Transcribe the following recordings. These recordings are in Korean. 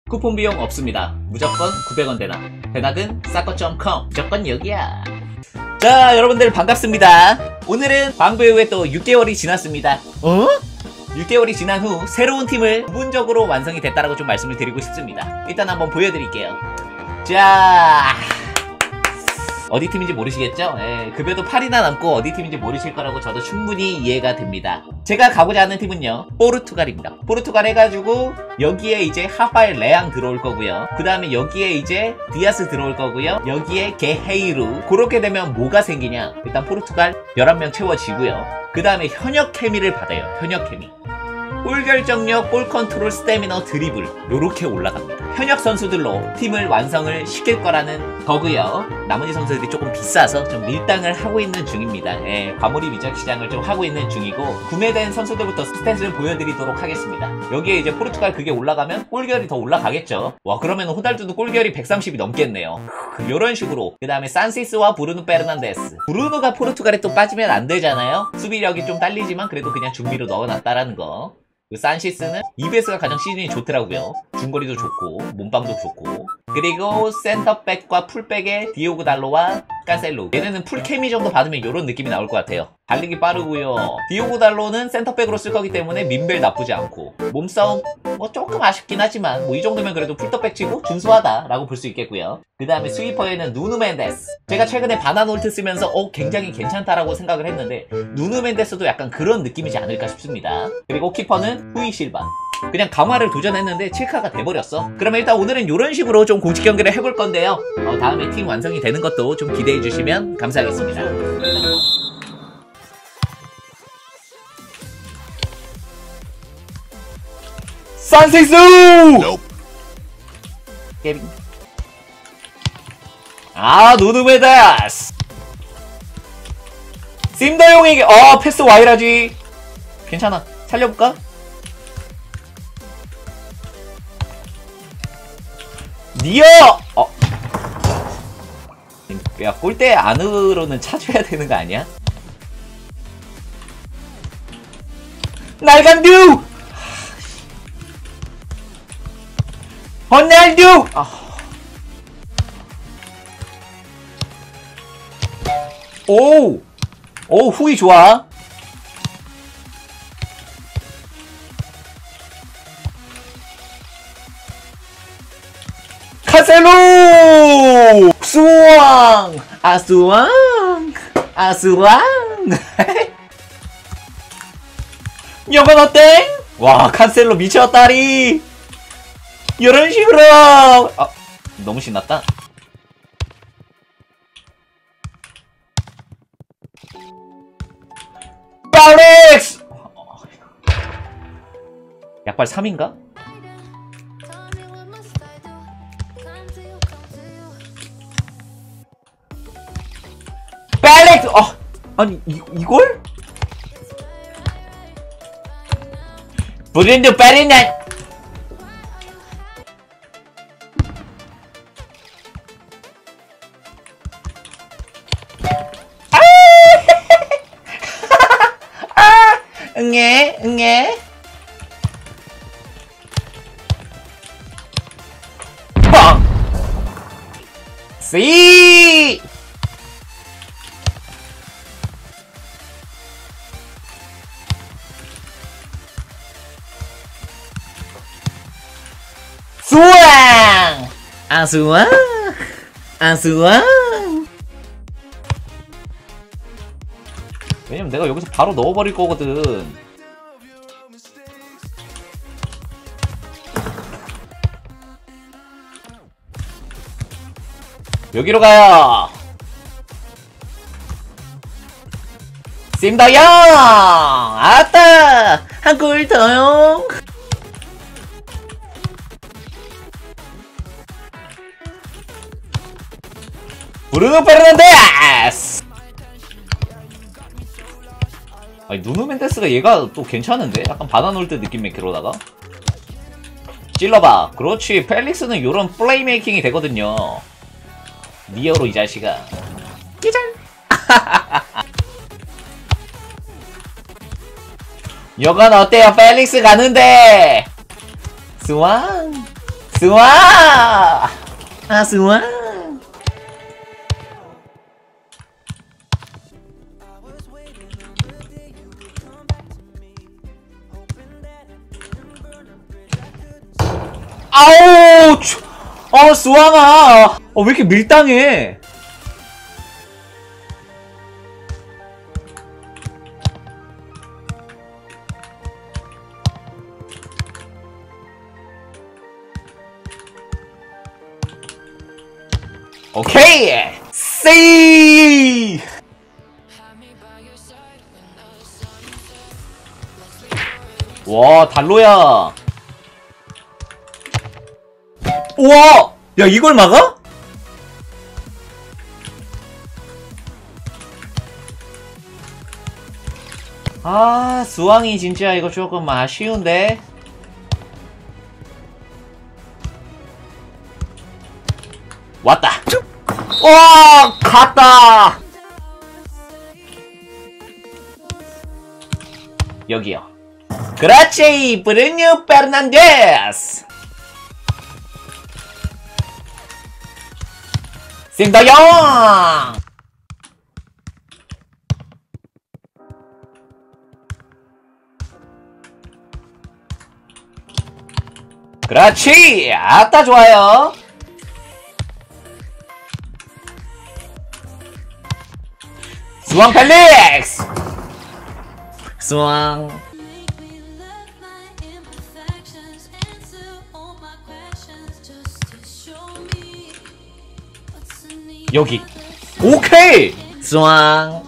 쿠폰 비용 없습니다. 무조건 900원 대낙. 대낙은 싸거.com. 무조건 여기야. 자, 여러분들 반갑습니다. 오늘은 광부 이후에 또 6개월이 지났습니다. 6개월이 지난 후 새로운 팀을 부분적으로 완성이 됐다라고 좀 말씀을 드리고 싶습니다. 일단 한번 보여드릴게요. 자, 어디 팀인지 모르시겠죠? 급여도 8이나 남고 어디 팀인지 모르실 거라고 저도 충분히 이해가 됩니다. 제가 가고자 하는 팀은요, 포르투갈입니다. 포르투갈 해가지고 여기에 이제 하파엘 레앙 들어올 거고요. 그 다음에 여기에 이제 디아스 들어올 거고요. 여기에 게헤이루. 그렇게 되면 뭐가 생기냐? 일단 포르투갈 11명 채워지고요. 그 다음에 현역 케미를 받아요. 현역 케미. 골 결정력, 볼 컨트롤, 스태미너, 드리블 요렇게 올라갑니다. 현역 선수들로 팀을 완성을 시킬 거라는 거고요. 나머지 선수들이 조금 비싸서 좀 밀당을 하고 있는 중입니다. 과몰입 이적 시장을 좀 하고 있는 중이고, 구매된 선수들부터 스탯을 보여드리도록 하겠습니다. 여기에 이제 포르투갈 그게 올라가면 골결이 더 올라가겠죠. 와, 그러면 호날두도 골결이 130이 넘겠네요. 요런 식으로. 그 다음에 산시스와 브루노 페르난데스. 브루노가 포르투갈에 또 빠지면 안 되잖아요. 수비력이 좀 딸리지만 그래도 그냥 중미로 넣어놨다라는 거. 그 산시스는 EBS가 가장 시즌이 좋더라고요. 중거리도 좋고 몸빵도 좋고. 그리고 센터백과 풀백의 디오고 달로와 까셀루. 얘네는 풀케미 정도 받으면 이런 느낌이 나올 것 같아요. 달리기 빠르고요. 디오고 달로는 센터백으로 쓸 거기 때문에 민벨 나쁘지 않고, 몸싸움 뭐 조금 아쉽긴 하지만 뭐 이 정도면 그래도 풀더백 치고 준수하다라고 볼 수 있겠고요. 그 다음에 스위퍼에는 누누 멘데스. 제가 최근에 바나놀트 쓰면서 굉장히 괜찮다라고 생각을 했는데, 누누 멘데스도 약간 그런 느낌이지 않을까 싶습니다. 그리고 키퍼는 후이 실바. 그냥 강화를 도전했는데 7카가 돼버렸어. 그러면 일단 오늘은 이런 식으로 좀 공식 경기를 해볼 건데요. 다음에 팀 완성이 되는 것도 좀 기대해 주시면 감사하겠습니다. 산시스! 게임. 누누메다스! 심더용에게 패스 와이라지. 괜찮아. 살려볼까? 니어! 야, 골대 안으로는 차줘야 되는 거 아니야? 날간듀! 호날두! 오, 후이 좋아. 카셀루! 수왕! 아수왕! 이건 어때? 와, 칸셀로 미쳤다리! 이런 식으로! 너무 신났다. 파렉스! 약발 3인가? 파렉스! 아니, 이걸? 브랜드 파리난! 응애. 뻥! 씨! 수왕! 아수왕! 왜냐면 내가 여기서 바로 넣어버릴 거거든. 여기로 가요. 심더영! 아따! 한 골 더요. 브루노 페르난데스! 아니, 누누 멘데스가 얘가 또 괜찮은데? 약간 바나놀드 느낌 메이크로다가 찔러봐. 그렇지. 펠릭스는 요런 플레이메이킹이 되거든요. 니어로 이 자식아. 끼절! 여건 어때요? 펠릭스 가는데! 스왕! 스와! 아, 스와! 아우! 스와나! 왜 이렇게 밀당해? 오케이! 세이! 와, 달로야. 우와! 야, 이걸 막아? 아, 스왕이 진짜 이거 조금 아쉬운데? 왔다! 와! 갔다! 여기요. 그렇지! 브루노 페르난데스! 싱더용! 그렇지! 아따 좋아요! 스왕 펠릭스! 스왕. 여기. 오케이! 스왕.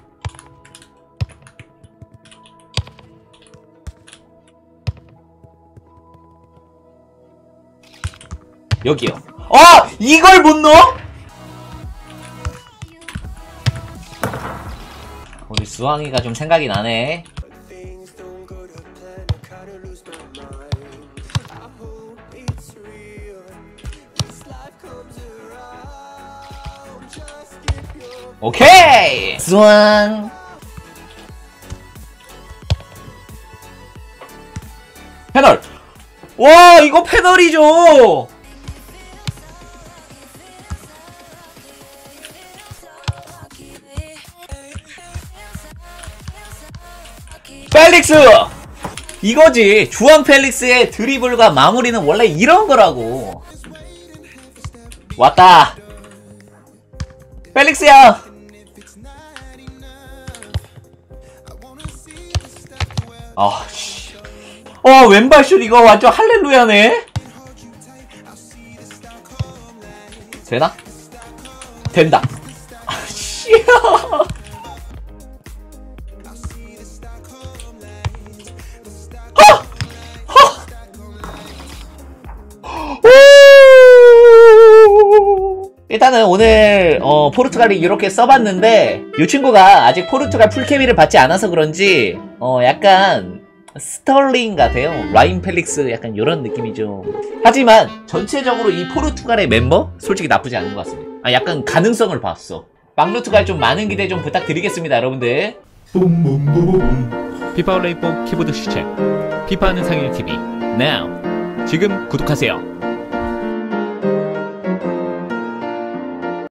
여기요. 이걸 못 넣어? 우리 수왕이가 좀 생각이 나네. 오케이! 수왕. 패널! 와, 이거 패널이죠! 펠릭스! 이거지. 주황 펠릭스의 드리블과 마무리는 원래 이런 거라고. 왔다. 펠릭스야. 씨. 왼발슛 이거 완전 할렐루야네. 되나? 된다. 씨야. 일단은 오늘 포르투갈이 이렇게 써봤는데 이 친구가 아직 포르투갈 풀케미를 받지 않아서 그런지 약간 스털링 같아요. 라인 펠릭스 약간 이런 느낌이죠. 하지만 전체적으로 이 포르투갈의 멤버 솔직히 나쁘지 않은 것 같습니다. 약간 가능성을 봤어. 빵루투갈 좀 많은 기대 좀 부탁드리겠습니다, 여러분들. 피파 온라인 4 키보드 시체 피파하는 상일 TV now 지금 구독하세요.